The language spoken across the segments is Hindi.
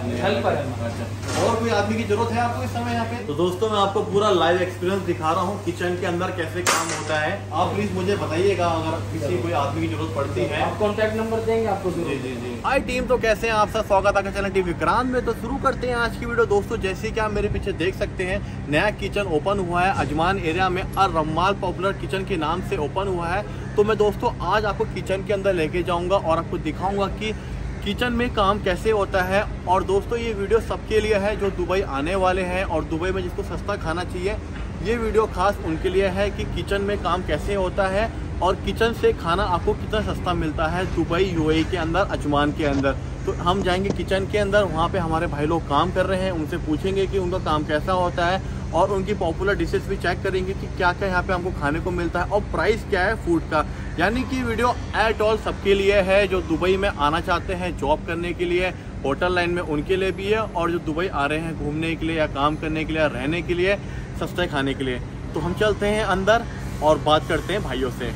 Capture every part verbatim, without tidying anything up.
हेल्पर है। अच्छा, और कोई आदमी की जरूरत है आपको इस समय यहाँ पे? तो दोस्तों मैं आपको पूरा लाइव एक्सपीरियंस दिखा रहा हूँ किचन के अंदर कैसे काम होता है। आप प्लीज मुझे बताइएगा अगर किसी कोई आदमी की जरूरत पड़ती है। आप कॉन्टैक्ट नंबर देंगे आपको? जी जी जी। हाय टीम, तो कैसे हैं आप सब? स्वागत है चैनल टीवी विक्रांत में। तो शुरू करते हैं आज की वीडियो। दोस्तों जैसे कि आप मेरे पीछे देख सकते हैं, नया किचन ओपन हुआ है अजमान एरिया में। अर रम्माल पॉपुलर किचन के नाम से ओपन हुआ है। तो मैं दोस्तों आज आपको किचन के अंदर लेके जाऊंगा और आपको दिखाऊंगा कि किचन में काम कैसे होता है। और दोस्तों ये वीडियो सबके लिए है जो दुबई आने वाले हैं और दुबई में जिसको सस्ता खाना चाहिए। ये वीडियो खास उनके लिए है कि किचन में काम कैसे होता है और किचन से खाना आपको कितना सस्ता मिलता है दुबई यूएई के अंदर, अजमान के अंदर। तो हम जाएंगे किचन के अंदर, वहाँ पे हमारे भाई लोग काम कर रहे हैं, उनसे पूछेंगे कि उनका काम कैसा होता है और उनकी पॉपुलर डिशेस भी चेक करेंगे कि क्या क्या यहाँ पे हमको खाने को मिलता है और प्राइस क्या है फूड का। यानी कि वीडियो एट ऑल सबके लिए है जो दुबई में आना चाहते हैं जॉब करने के लिए, होटल लाइन में उनके लिए भी है, और जो दुबई आ रहे हैं घूमने के लिए या काम करने के लिए या रहने के लिए, सस्ते खाने के लिए। तो हम चलते हैं अंदर और बात करते हैं भाइयों से।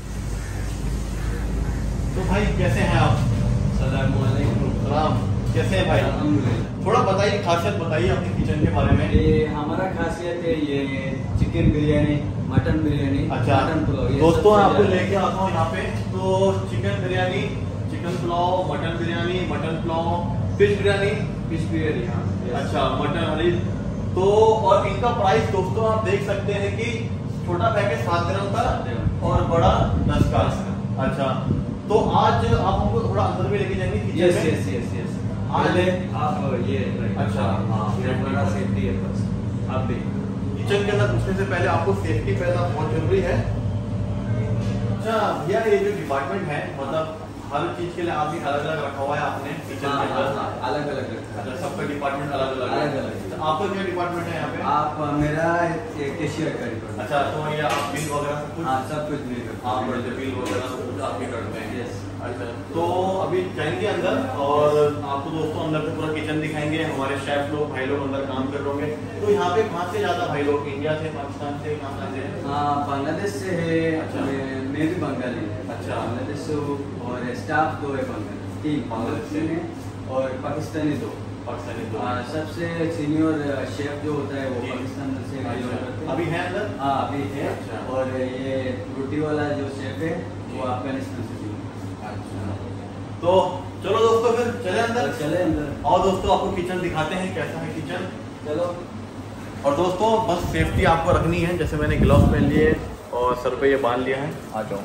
तो भाई कैसे हैं आप? सलाम कैसे हैं भाई? थोड़ा बताइए, खासियत बताइए अपने किचन के बारे में। ये हमारा खासियत है ये चिकन बिरयानी, मटन बिरयानी, अच्छा मटन पुलाव। दोस्तों आपको लेके आता हूँ यहाँ पे। तो chicken biryani, chicken pulao, mutton biryani, mutton pulao, fish biryani, fish biryani. अच्छा मटन वाली। तो और इनका प्राइस दोस्तों आप देख सकते हैं कि छोटा पैकेट सात दिरहम का और बड़ा दस का। अच्छा, तो आज आप हमको थोड़ा अंदर भी लेके जाएंगे किचन यस में? Yes yes yes. पहले आप ये अच्छा हाँ, ये बड़ा सेफ्टी है बस। आप भी किचन के अंदर घुसने से पहले आपको सेफ्टी पहला बहुत जरूरी है। अच्छा भैया, ये जो डिपार्टमेंट है मतलब हर चीज के लिए आदमी अलग अलग रखा हुआ है आपने किचन के अंदर? अलग अलग रखा है। अच्छा, सबका डिपार्टमेंट अलग अलग अलग अलग। तो आपका क्या डिपार्टमेंट है यहाँ पे? आप मेरा कैशियर का डिपार्टमेंट। अच्छा, तो ये आप बिल वगैरह सब कुछ? हाँ, सब कुछ मिल करता हाँ, है। बड़े बिल वगैरह सब कुछ आप ही करते हैं? यस। अच्छा, तो अभी जाएंगे अंदर और आपको दोस्तों अंदर से पूरा किचन दिखाएंगे। हमारे शेफ लोग, भाई लोग अंदर काम कर रहे होंगे। तो यहाँ पे कहाँ से ज्यादा भाई लोग? इंडिया से, पाकिस्तान से, कहाँ से? हाँ, बांग्लादेश से है। अच्छा। मैं मैं भी बंगाली है। अच्छा। बांग्लादेश से हूँ और स्टाफ दो है बंगाली, तीन बांग्लादेश से और पाकिस्तानी दो। पाकिस्तानी दो। हाँ, सबसे सीनियर शेफ जो होता है वो जी। पाकिस्तान से अच्छा, belong करते हैं। अभी है अंदर? हाँ, अभी है। अच्छा। और ये रोटी वाला जो शेफ है वो जी। अफगानिस्तान से belong करते अच्छा, तो चलो दोस्तों फिर चले हैं। अंदर। तो चले अंदर। और दोस्तों आपको किचन दिखाते हैं कैसा है किचन। चलो। और दोस्तों बस सेफ्टी आपको रखनी है, जैसे मैंने ग्लव्स पहन लिए और सर पे ये बांध लिया है। आ जाओ।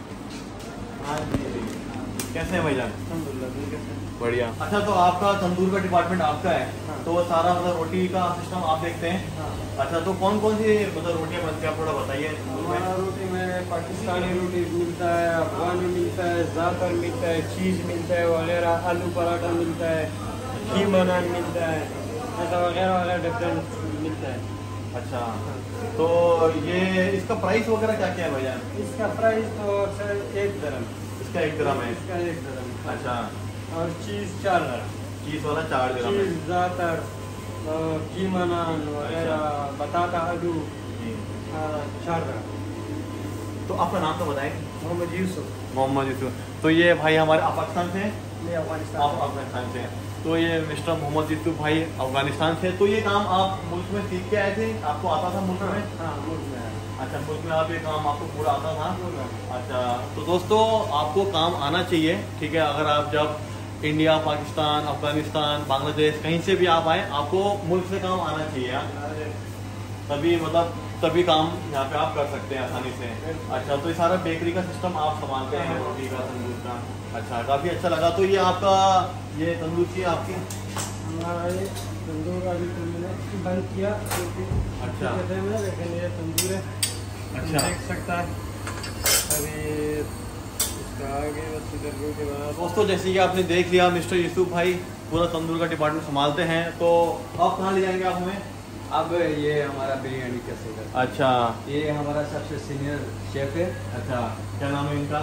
कैसे हैं भाईजान? बढ़िया। अच्छा, तो आपका तंदूर का डिपार्टमेंट आपका है? हाँ। तो वो सारा मतलब रोटी का सिस्टम आप देखते हैं? हाँ। अच्छा, तो कौन कौन सी मतलब रोटियां बनती हैं आप थोड़ा बताइए। हमारा रोटी में पाकिस्तानी रोटी मिलता है, अफगानी मिलता है, ज़ातर मिलता है, चीज़ मिलता है वगैरह, आलू पराठा मिलता है, कीमा नान मिलता है, ऐसा वगैरह वगैरह डिफरेंट मिलता है। अच्छा, तो ये इसका प्राइस वगैरह क्या क्या है भाईजान? इसका प्राइस तो सर एक दरम। इसका एक ग्राम है? इसका एक दरम। अच्छा, और चीज़ चार दरम। चीज वाला चार ग्राम है? चीज़, ज़ातर, और कीमा नान वगैरह, बताता आलू, जी। चार दरम। तो आपका नाम तो बताएं। मोहम्मद यूसुफ। मोहम्मद यूसुफ। तो ये भाई हमारे आप पाकिस्तान से हैं? मैं अफगानिस्तान। आप अफगानिस्तान से हैं। तो ये मिस्टर मोहम्मद यूसुफ भाई अफगानिस्तान से। तो ये काम आप मुल्क में सीख के आए थे? आपको आता था मुल्क में? हाँ, मुल्क में है। अच्छा, मुल्क में आप ये काम आपको पूरा आता था? पूरा। अच्छा, तो दोस्तों आपको काम आना चाहिए, ठीक है। अगर आप जब इंडिया, पाकिस्तान, अफगानिस्तान, बांग्लादेश कहीं से भी आप आए, आपको मुल्क से काम आना चाहिए यार। तभी मतलब तभी काम यहाँ पे आप कर सकते हैं आसानी से। अच्छा, तो ये सारा बेकरी का सिस्टम आप संभालते हैं, रोटी का, तंदूर का? अच्छा, काफ़ी अच्छा लगा। तो ये आपका ये तंदूर की आपकी? हमारा ये तंदूर अभी तो मैंने बंद किया क्योंकि अच्छा। कहते हैं मैं, लेकिन ये तंदूर है। अच्छा। देख सकता है अभी इसका आगे बस इधर के बाद। दोस्तों जैसे कि आपने देख लिया, मिस्टर यूसुफ भाई पूरा तंदूर का डिपार्टमेंट संभालते हैं। तो आप कहाँ ले जाएंगे आप हमें? अब ये हमारा बिरयानी का सेटअप। अच्छा। ये हमारा सबसे सीनियर शेफ है। अच्छा, क्या नाम है इनका?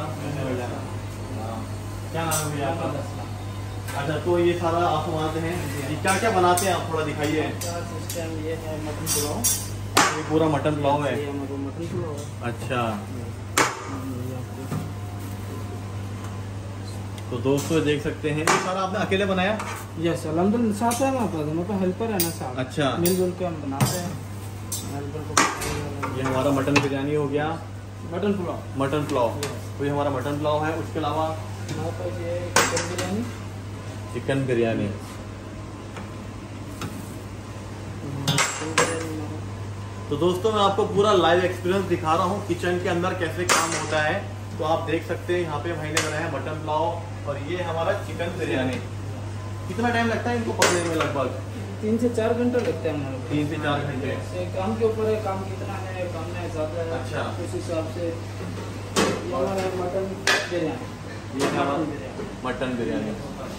क्या नाम है भैया आपका? अच्छा, तो ये सारा आप संभालते हैं? ये क्या क्या बनाते हैं आप थोड़ा दिखाइए। सिस्टम ये है मटन पुलाव। ये पूरा मटन पुलाव है? ये मटन पुलाव है। अच्छा, तो दोस्तों देख सकते हैं ये सारा आपने अकेले बनाया? यस अल्हम्दुलिल्लाह, साथ है हमारे पास, हमारे पास हेल्पर है ना साथ। अच्छा, मिलजुल के हम बनाते हैं। हेल्पर को ये हमारा मटन बिरयानी हो गया, मटन पुलाव, मटन पुलाव, तो ये हमारा मटन पुलाव है। उसके अलावा हमारे पास ये चिकन बिरयानी, चिकन बिरयानी। तो दोस्तों मैं आपको पूरा लाइव एक्सपीरियंस दिखा रहा हूँ किचन के अंदर कैसे काम होता है। तो आप देख सकते हैं यहाँ पे भाई ने बनाया मटन पुलाव और ये हमारा चिकन बिरयानी। कितना टाइम लगता है इनको पकने में? लगभग तीन से चार घंटे लगते हैं हमारे। तीन से चार घंटे। से काम के ऊपर है, काम कितना है, काम में ज़्यादा है। अच्छा, उस हिसाब से ये हमारा मटन बिरयानी, ये हमारा मटन बिरयानी।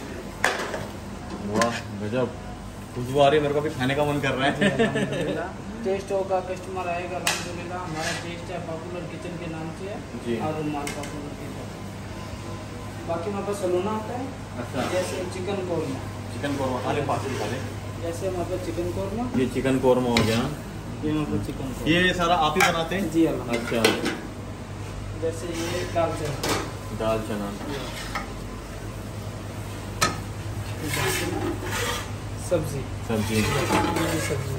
वाह गजब, खुशबू आ रही है, मेरे को भी खाने का मन कर रहा है। टेस्ट होगा, कस्टमर आएगा अल्हम्दुलिल्लाह। हमारा टेस्ट है पॉपुलर किचन के नाम से जी। है और रुमाल पॉपुलर किचन। बाकी हमारे पास सलोना आता है। अच्छा, जैसे चिकन कोरमा, चिकन कोरमा खाने पास दिखा दे। जैसे हमारे पास चिकन कोरमा, ये चिकन कोरमा हो गया, ये हमारे पास चिकन कोरमा। ये सारा आप ही बनाते हैं? जी अल्हम्दुलिल्लाह। अच्छा, जैसे ये दाल चना, दाल चना, सब्जी, सब्जी, ये सब्जी।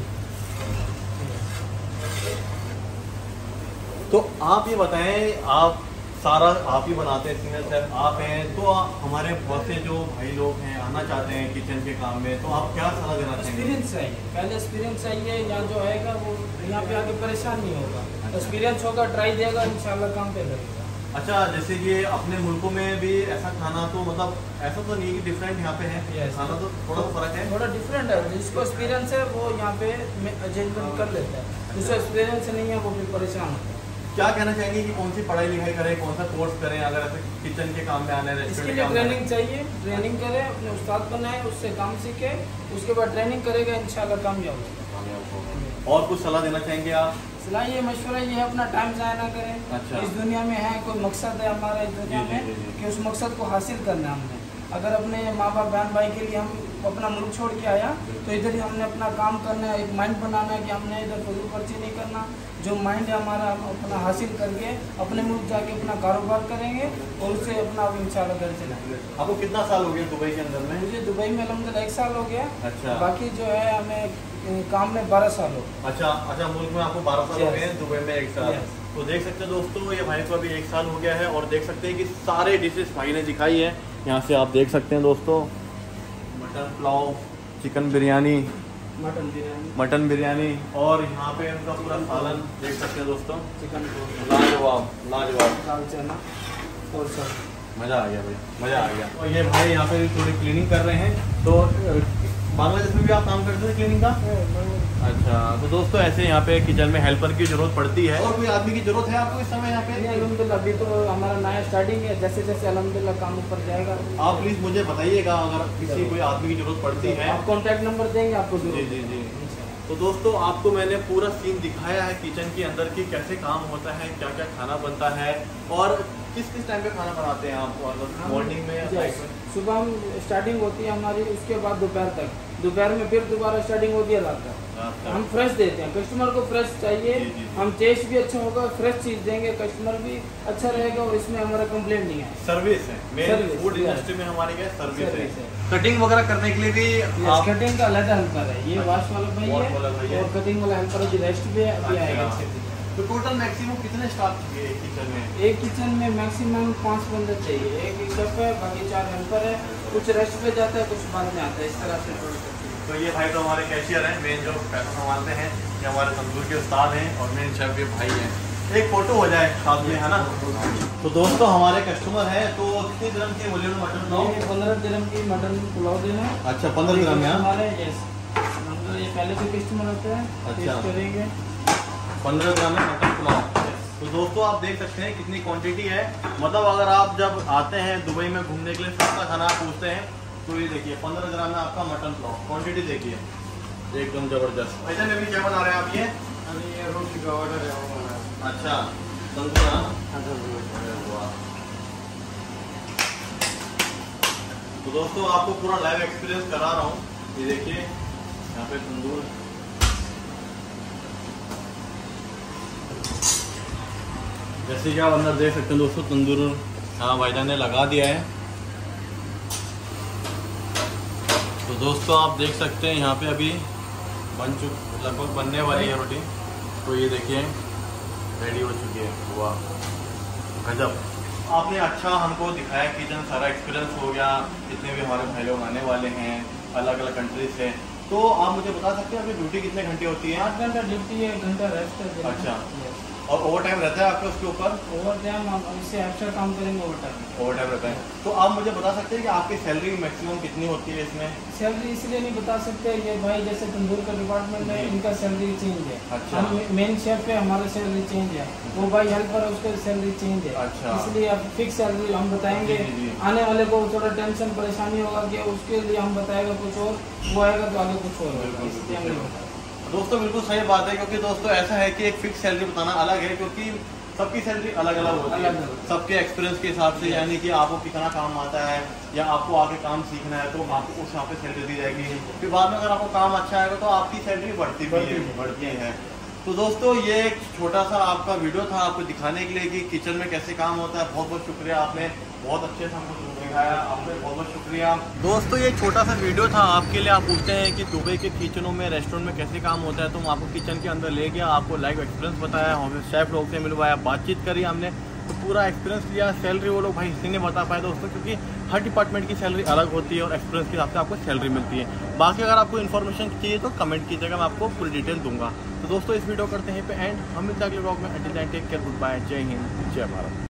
तो आप ये बताएं, आप सारा आप ही बनाते हैं, सीनियर शेफ आप हैं, तो आप हमारे बहुत से जो भाई लोग हैं आना चाहते हैं किचन के काम में, तो आप क्या सलाह देना चाहेंगे? एक्सपीरियंस चाहिए, पहले एक्सपीरियंस चाहिए। यहाँ जो आएगा वो यहाँ पे आके परेशान नहीं होगा। एक्सपीरियंस होगा, ट्राई देगा, इंशाल्लाह काम पे लगेगा। अच्छा, जैसे कि अपने मुल्कों में भी ऐसा खाना तो मतलब ऐसा तो नहीं कि डिफरेंट यहाँ पे है, Yes. खाना तो थोड़ा सा फर्क है, थोड़ा डिफरेंट है। जिसको एक्सपीरियंस है वो यहाँ पे अरेंजमेंट कर लेता है, जिसको एक्सपीरियंस नहीं है वो भी परेशान होता है। क्या कहना चाहेंगे कि कौन सी पढ़ाई लिखाई करें, कौन सा कोर्स करें अगर ऐसे किचन के काम में आने हैं, इसके रेस्टोरेंट लिए के काम में आने ट्रेनिंग चाहिए, ट्रेनिंग करे, अपने उस्ताद बनाए, उससे काम सीखे, उसके बाद ट्रेनिंग करेगा, इंशाल्लाह कामयाब होगा। और कुछ सलाह देना चाहेंगे आप? सलाह ये मशवरा ये है, अपना टाइम ज़ाया ना करें। अच्छा। इस दुनिया में है कोई मकसद है हमारा इस दुनिया जी, जी, में जी, जी। कि उस मकसद को हासिल करना है हमने। अगर अपने माँ बाप बहन भाई के लिए हम अपना मुल्क छोड़ के आया तो इधर ही हमने अपना काम करना है, एक माइंड बनाना है कि हमने इधर फजूल खर्ची नहीं करना। जो माइंड है हमारा हम अपना हासिल करके अपने मुल्क जाके अपना कारोबार करेंगे और उससे अपना इंशाल्लाह घर चलाएंगे। आपको कितना साल हो गया दुबई के अंदर में? मुझे दुबई में अल्हम्दुलिल्लाह एक साल हो गया। अच्छा, बाकी जो है हमें काम में बारह साल हो गया। अच्छा अच्छा, मुल्क में आपको बारह साल हो गए हैं, दुबई में एक साल। Yes. तो देख सकते हैं दोस्तों, ये भाई को अभी एक साल हो गया है और देख सकते हैं कि सारे डिशेस भाई ने दिखाई है। यहाँ से आप देख सकते हैं दोस्तों, mutton pulao, chicken biryani, mutton biryani, mutton biryani और यहाँ पे उनका पूरा सालन देख सकते हैं दोस्तों। चिकन कोरमा, लाजवाब लाजवाब, दाल चना और सब। मज़ा आ गया भाई, मज़ा आ गया। और ये भाई यहाँ पे थोड़ी क्लीनिंग कर रहे हैं। तो बांग्लादेश में भी आप काम करते थे क्लीनिंग का? अच्छा, तो दोस्तों ऐसे यहाँ पे किचन में हेल्पर की जरूरत पड़ती है। और कोई आदमी की जरूरत है आपको इस समय यहाँ पे? अल्हम्दुलिल्लाह अभी तो हमारा नया स्टार्टिंग है, जैसे जैसे अल्हम्दुलिल्लाह काम ऊपर जाएगा। आप प्लीज मुझे बताइएगा अगर किसी कोई आदमी की जरूरत पड़ती है। आप कॉन्टैक्ट नंबर देंगे आपको? जी जी जी। तो दोस्तों आपको मैंने पूरा सीन दिखाया है किचन के अंदर की कैसे काम होता है, क्या क्या खाना बनता है और किस किस टाइम पे खाना बनाते हैं आप, मॉर्निंग में या नाइट में? सुबह हम स्टार्टिंग होती है हमारी, उसके बाद दोपहर तक, दोपहर में फिर दोबारा स्टार्टिंग होती है रात तक। हम फ्रेश देते हैं, कस्टमर को फ्रेश चाहिए। जी, जी, जी। हम टेस्ट भी अच्छा होगा, फ्रेश चीज़ देंगे, कस्टमर भी अच्छा रहेगा और इसमें हमारा कंप्लेंट नहीं है। सर्विस है main service, food yes. Industry में हमारी क्या सर्विस है। सर्विस है। कटिंग वगैरह करने के लिए भी आप कटिंग का अलग हेल्पर है, ये वॉश वाला भाई वॉश वाला भाई है है। और कटिंग वाला हेल्पर अभी रेस्ट पे है, अभी आएगा। अच्छा। तो टोटल मैक्सिमम कितने स्टाफ चाहिए किचन में? एक किचन में मैक्सिमम पाँच बंदे चाहिए, एक शेफ है, बाकी चार हेल्पर है, कुछ रेस्ट पे जाता है, कुछ बाद में आता है, इस तरह से टोटल। तो ये भाई तो हमारे कैशियर हैं, मेन जो पैसा संभालते हैं, ये हमारे तंदूर के उस्ताद हैं और मेन शेफ ये भाई हैं। एक फोटो हो जाए साथ में, है ना? तो दोस्तों हमारे कस्टमर हैं, तो कितने दिरहम की बोलिए मटन पुलाव? ये पंद्रह दिरहम की मटन पुलाव देना। अच्छा, पंद्रह दिरहम में? हमारे यस, ये पहले से कस्टमर होते हैं, अच्छा। टेस्ट करेंगे। पंद्रह ग्राम में मटन पुलाव। तो दोस्तों आप देख सकते हैं कितनी क्वांटिटी है। मतलब अगर आप जब आते हैं दुबई में घूमने के लिए सस्ता खाना आप पूछते हैं तो ये देखिए पंद्रह ग्राम में आपका मटन पुलाव, क्वांटिटी देखिए एकदम जबरदस्त। ऐसा में भी क्या बना रहे हैं आप? ये अभी ये रोटी का ऑर्डर है वो बना है। अच्छा, तंदूर। तो दोस्तों आपको पूरा लाइव एक्सपीरियंस करा रहा हूँ। ये देखिए यहाँ पे तंदूर, जैसे कि आप अंदर देख सकते हैं दोस्तों, तंदूर हाँ भाईजान ने लगा दिया है। तो दोस्तों आप देख सकते हैं यहाँ पे अभी बन चुक लगभग बनने वाली है रोटी। तो ये देखिए रेडी हो चुकी है। वाह गजब। आपने अच्छा हमको दिखाया किचन, सारा एक्सपीरियंस हो गया। जितने भी हमारे भाई लोग आने वाले हैं अलग अलग कंट्री से, तो आप मुझे बता सकते हैं अभी ड्यूटी कितने घंटे होती है? आठ घंटा ड्यूटी है, एक घंटा रेस्ट है। अच्छा, और ओवर टाइम रहता है आपके उसके ऊपर? ओवर टाइम हम इससे एक्स्ट्रा काम करेंगे ओवर टाइम। ओवर टाइम रहता है। तो आप मुझे बता सकते हैं कि आपकी सैलरी मैक्सिमम कितनी होती है इसमें? सैलरी इसलिए नहीं बता सकते, ये भाई जैसे तंदूर का डिपार्टमेंट है, इनका सैलरी चेंज है। अच्छा। हम मेन शेफ है, हमारा सैलरी चेंज है। वो भाई हेल्पर है, उसका सैलरी चेंज है। अच्छा। इसलिए अब फिक्स सैलरी हम बताएंगे। जी, जी। आने वाले को थोड़ा टेंशन परेशानी होगा कि उसके लिए हम बताएगा कुछ और, वो आएगा तो आगे कुछ और होगा, इसलिए हम नहीं बताएंगे। दोस्तों बिल्कुल सही बात है, क्योंकि दोस्तों ऐसा है कि एक फिक्स सैलरी बताना अलग है, क्योंकि सबकी सैलरी अलग अलग होती है, सबके एक्सपीरियंस के हिसाब से। यानी कि आपको कितना काम आता है या आपको आगे काम सीखना है तो आपको उस यहाँ पे सैलरी दी जाएगी। फिर बाद में अगर आपको काम अच्छा आएगा तो आपकी सैलरी बढ़ती भी है, बढ़ती है। तो दोस्तों ये एक छोटा सा आपका वीडियो था आपको दिखाने के लिए कि किचन में कैसे काम होता है। बहुत बहुत शुक्रिया, आपने बहुत अच्छे से हमको दिखाया, आपने बहुत बहुत शुक्रिया। दोस्तों ये छोटा सा वीडियो था आपके लिए। आप पूछते हैं कि दुबई के किचनों में, रेस्टोरेंट में कैसे काम होता है, तो हम आपको किचन के अंदर ले गया, आपको लाइव एक्सपीरियंस बताया, हमें शेफ लोग से मिलवाया, बातचीत करी हमने, तो पूरा एक्सपीरियंस लिया। सैलरी वो लोग भाई इसी नहीं बता पाए दोस्तों, क्योंकि हर डिपार्टमेंट की सैलरी अलग होती है और एक्सपीरियंस के हिसाब से आपको सैलरी मिलती है। बाकी अगर आपको इन्फॉर्मेशन चाहिए तो कमेंट कीजिएगा, मैं आपको पूरी डिटेल दूंगा। तो दोस्तों इस वीडियो करते हैं पे एंड, हम मिलते हैं अगले ब्लॉग में। Until then take care, good bye, जय हिंद, जय भारत।